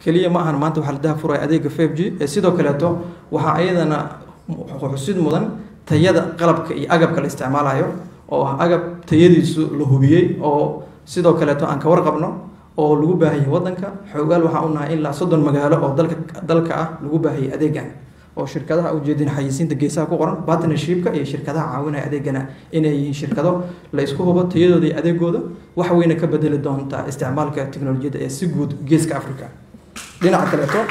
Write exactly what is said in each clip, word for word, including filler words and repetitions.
kaliya ma ahan maanta waxa la daha furay adeega five G ee sidoo kale to waxa ayadana xusid mudan tayada qalabka iyo agabka la isticmaalayo oo agab tayadiisu la hubiyay oo sidoo kale to aan ka warqabno oo lagu baahiyo wadanka xogaal waxa uu nahay ilaa soddon magaalo oo dalka dalka ah lagu baahiyo adeegan oo shirkadaha u jeedin xayisiinta geesaha ku qoran partnership-ka iyo shirkadaha caawinaya adeegana inay yihiin shirkado la isku hubo tayadooda iyo adeegooda wax weyn ka bedeli doonta isticmaalka tiknoolajiyada ee si guud geeska Afrika dhinaca kale to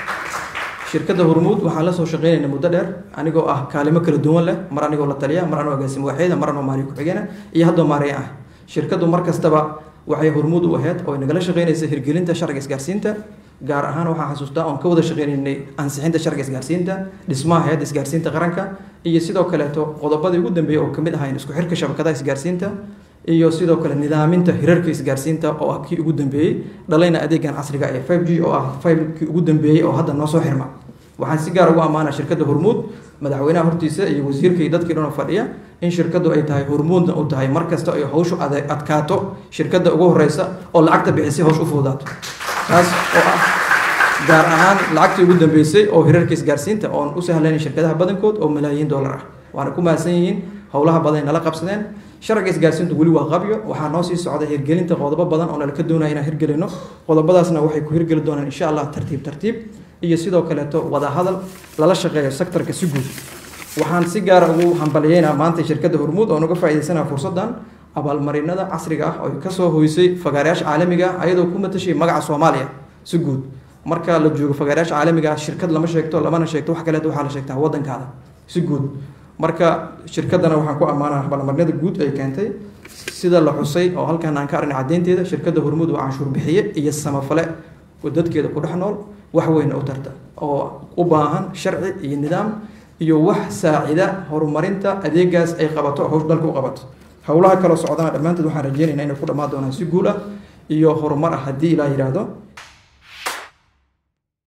shirkadda Hormuud waxaan la soo shaqeynay muddo dheer anigoo ah kaalimo kala duwan leh mar anigoo la taliya mar anigoo agaasimo waaxeeda mar anigoo maariyo ku xigeenay iyo hadda maariyo ah shirkaddu mar kastaba waxay Hormuud u ahayd oo nagala shaqeynaysa hirgelinta sharciga isgaarsiinta gaar ahaan waxaan xasuustaa oo ka wada shaqeynay ansixinta sharciga isgaarsiinta dhismaha hay'adda isgaarsiinta qaranka iyo sidoo kale to qodobadii ugu dambeeyay oo kamid ahayn isku xirka shabakadaha isgaarsiinta iyo sidoo kale nidaaminta hirarka isgaarsiinta oo ah kii ugu dambeeyay dhalayna adeegan casriga ee five G oo ah five kii ugu dambeeyay oo hadda noo soo xirma waxaan si gaar ah ugu amaanaa shirkadda Hormuud madaxweynaha hortiisa iyo wasiirka iyo dadkii dhan fadhiya in shirkaddu ay tahay Hormuudna u tahay mar kasta ay hawshu adkaato shirkadda ugu horeysa oo lacagta bixisay hawshu u fududaato taas oo ah gaar ahaan lacagtii ugu dambeysay oo hirarka isgaarsiinta oo u sahlanay shirkadaha badankood oo malaayiin dollar ah waana ku maasan yihiin hawlaha badan nala qabsadeen sharciga isgaarsiintu wali waa qabyo waxaa noo sii socda hirgelinta qodobo badan oo nala ka doonaya inaan hirgelino qodobadaasna waxay ku hirgeli doonaan insha Allah tartiib tartiib iyo sidoo kale to wada hadal lala shaqeeyo sektorka si guud waxaan si gaar ah ugu hambalyeynaa maanta shirkadda Hormuud oo naga faa'iideysanaa fursadan abaalmarinada casriga ah oo ka soo hoysay fagaarayaasha caalamiga ah ayadoo ku matashay magaca Soomaaliya si guud marka la joogo fagaarayaasha caalamiga ah shirkad lama sheegto lamana sheegto wax kale waxa la sheegtaa wadankaada si guud marka shirkadana waxaan ku amaanaa abaalmarinada guud ay keentay sida la xusay oo halkan aan ka arnay cadeynteeda shirkadda Hormuud waa canshuur bixiye iyo samafale oo dadkeeda ku dhaxnool wax weyn u tarta oo u baahan sharci iyo nidaam iyo wax saacida horumarinta adeegaas ay qabato hawsh dalka u qabato hawlaha kala socdaan dhamaantood waxaan rajeynaynaa inay ku dhamaan doonaan si guul ah iyo horumar ah hadii ilaahay yiraahdo